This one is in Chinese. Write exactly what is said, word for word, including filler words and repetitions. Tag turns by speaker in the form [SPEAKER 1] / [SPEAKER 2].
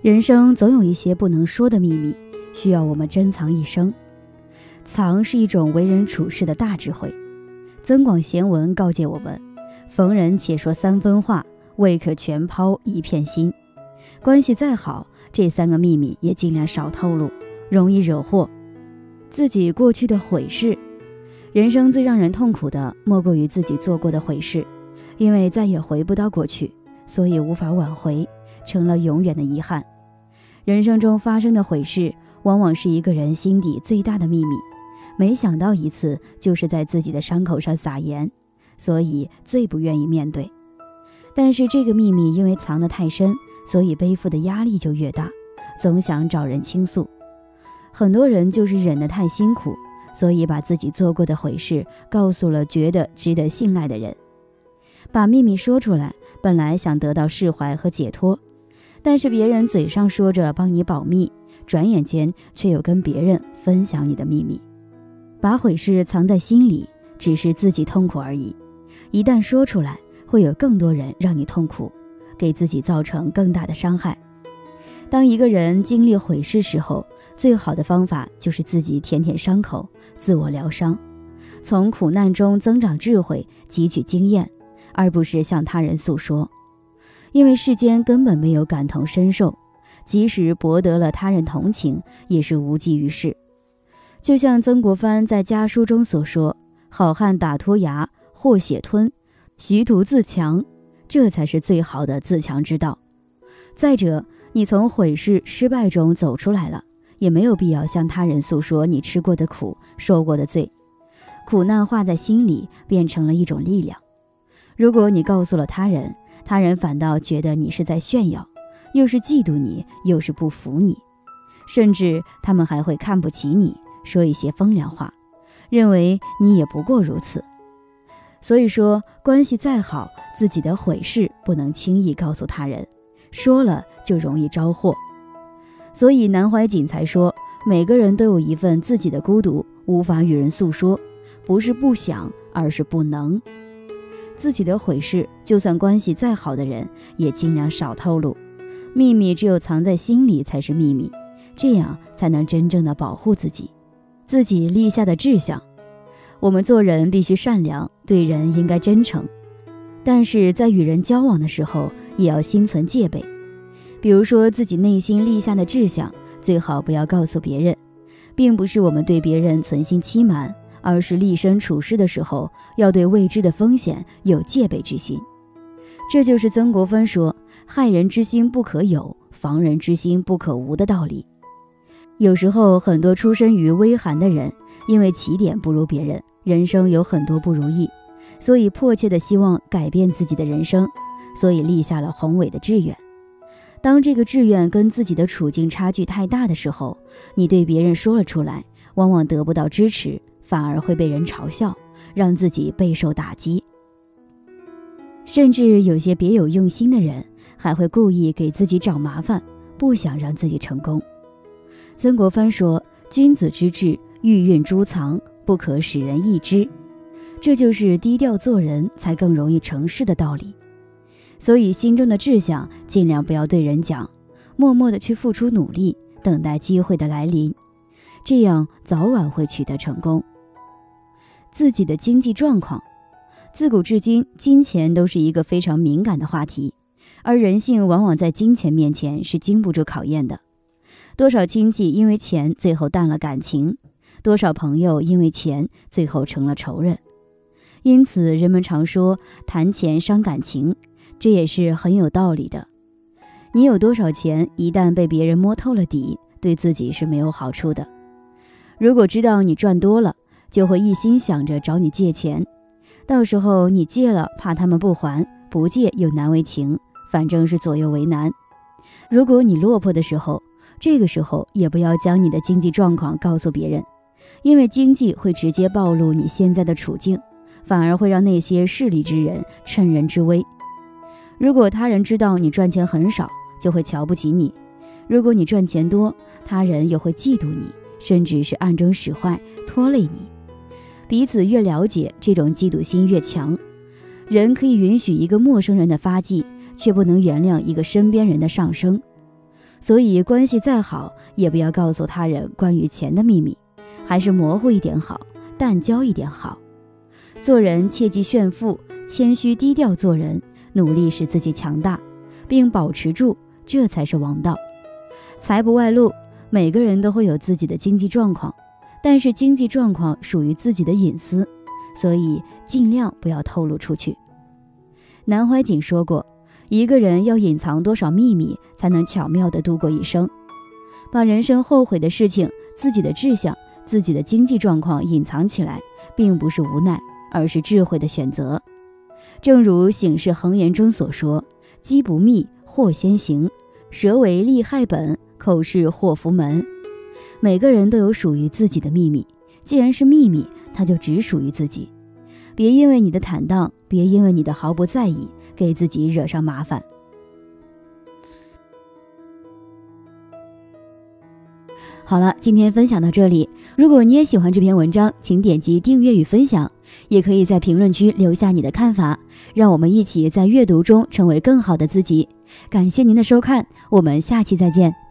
[SPEAKER 1] 人生总有一些不能说的秘密，需要我们珍藏一生。藏是一种为人处事的大智慧。增广贤文告诫我们，逢人且说三分话，未可全抛一片心。关系再好，这三个秘密也尽量少透露，容易惹祸。自己过去的悔事，人生最让人痛苦的莫过于自己做过的悔事，因为再也回不到过去，所以无法挽回，成了永远的遗憾。人生中发生的悔事，往往是一个人心底最大的秘密，没想到一次就是在自己的伤口上撒盐，所以最不愿意面对。但是这个秘密因为藏得太深，所以背负的压力就越大，总想找人倾诉。很多人就是忍得太辛苦，所以把自己做过的悔事告诉了觉得值得信赖的人。把秘密说出来，本来想得到释怀和解脱，但是别人嘴上说着帮你保密，转眼间却又跟别人分享你的秘密。把悔事藏在心里，只是自己痛苦而已，一旦说出来，会有更多人让你痛苦，给自己造成更大的伤害。当一个人经历悔事时候，最好的方法就是自己舔舔伤口，自我疗伤，从苦难中增长智慧，汲取经验，而不是向他人诉说。因为世间根本没有感同身受，即使博得了他人同情，也是无济于事。就像曾国藩在家书中所说，好汉打脱牙，或血吞，徐图自强，这才是最好的自强之道。再者，你从悔事失败中走出来了，也没有必要向他人诉说你吃过的苦，受过的罪。苦难化在心里，变成了一种力量。如果你告诉了他人，他人反倒觉得你是在炫耀，又是嫉妒你，又是不服你，甚至他们还会看不起你，说一些风凉话，认为你也不过如此。所以说，关系再好，自己的悔事不能轻易告诉他人，说了就容易招祸。所以南怀瑾才说，每个人都有一份自己的孤独，无法与人诉说，不是不想，而是不能。自己的悔事，就算关系再好的人，也尽量少透露。秘密只有藏在心里才是秘密，这样才能真正的保护自己。自己立下的志向，我们做人必须善良，对人应该真诚，但是在与人交往的时候，也要心存戒备。比如说自己内心立下的志向，最好不要告诉别人，并不是我们对别人存心欺瞒，而是立身处世的时候，要对未知的风险有戒备之心。这就是曾国藩说，害人之心不可有，防人之心不可无的道理。有时候很多出身于微寒的人，因为起点不如别人，人生有很多不如意，所以迫切的希望改变自己的人生，所以立下了宏伟的志愿。当这个志愿跟自己的处境差距太大的时候，你对别人说了出来，往往得不到支持，反而会被人嘲笑，让自己备受打击。甚至有些别有用心的人，还会故意给自己找麻烦，不想让自己成功。曾国藩说，君子之志，欲蕴诸藏，不可使人易知。这就是低调做人才更容易成事的道理。所以心中的志向尽量不要对人讲，默默地去付出努力，等待机会的来临，这样早晚会取得成功。自己的经济状况，自古至今，金钱都是一个非常敏感的话题，而人性往往在金钱面前是经不住考验的。多少亲戚因为钱最后淡了感情，多少朋友因为钱最后成了仇人。因此人们常说谈钱伤感情，这也是很有道理的。你有多少钱，一旦被别人摸透了底，对自己是没有好处的。如果知道你赚多了，就会一心想着找你借钱，到时候你借了怕他们不还，不借又难为情，反正是左右为难。如果你落魄的时候，这个时候也不要将你的经济状况告诉别人，因为经济会直接暴露你现在的处境，反而会让那些势利之人趁人之危。如果他人知道你赚钱很少，就会瞧不起你；如果你赚钱多，他人又会嫉妒你，甚至是暗中使坏，拖累你。彼此越了解，这种嫉妒心越强。人可以允许一个陌生人的发迹，却不能原谅一个身边人的上升。 所以关系再好，也不要告诉他人关于钱的秘密，还是模糊一点好，淡交一点好。做人切忌炫富，谦虚低调做人，努力使自己强大，并保持住，这才是王道。财不外露，每个人都会有自己的经济状况，但是经济状况属于自己的隐私，所以尽量不要透露出去。南怀瑾说过，一个人要隐藏多少秘密，才能巧妙地度过一生。把人生后悔的事情、自己的志向、自己的经济状况隐藏起来，并不是无奈，而是智慧的选择。正如《醒世恒言》中所说，机不密，祸先行，舌为利害本，口是祸福门。每个人都有属于自己的秘密，既然是秘密，它就只属于自己。别因为你的坦荡，别因为你的毫不在意，给自己惹上麻烦。好了，今天分享到这里。如果你也喜欢这篇文章，请点击订阅与分享，也可以在评论区留下你的看法，让我们一起在阅读中成为更好的自己。感谢您的收看，我们下期再见。